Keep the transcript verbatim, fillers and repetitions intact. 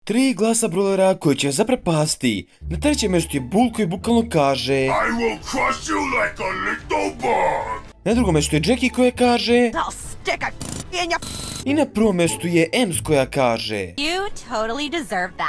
Tri glasa brolera koji će zaprepasti. Na trećem mjestu je Bull koji bukvalno kaže I will crush you like a little bug. Na drugom mjestu je Jackie koja kaže I'll stick a in your... I na prvom mjestu je Ems koja kaže You totally deserve that.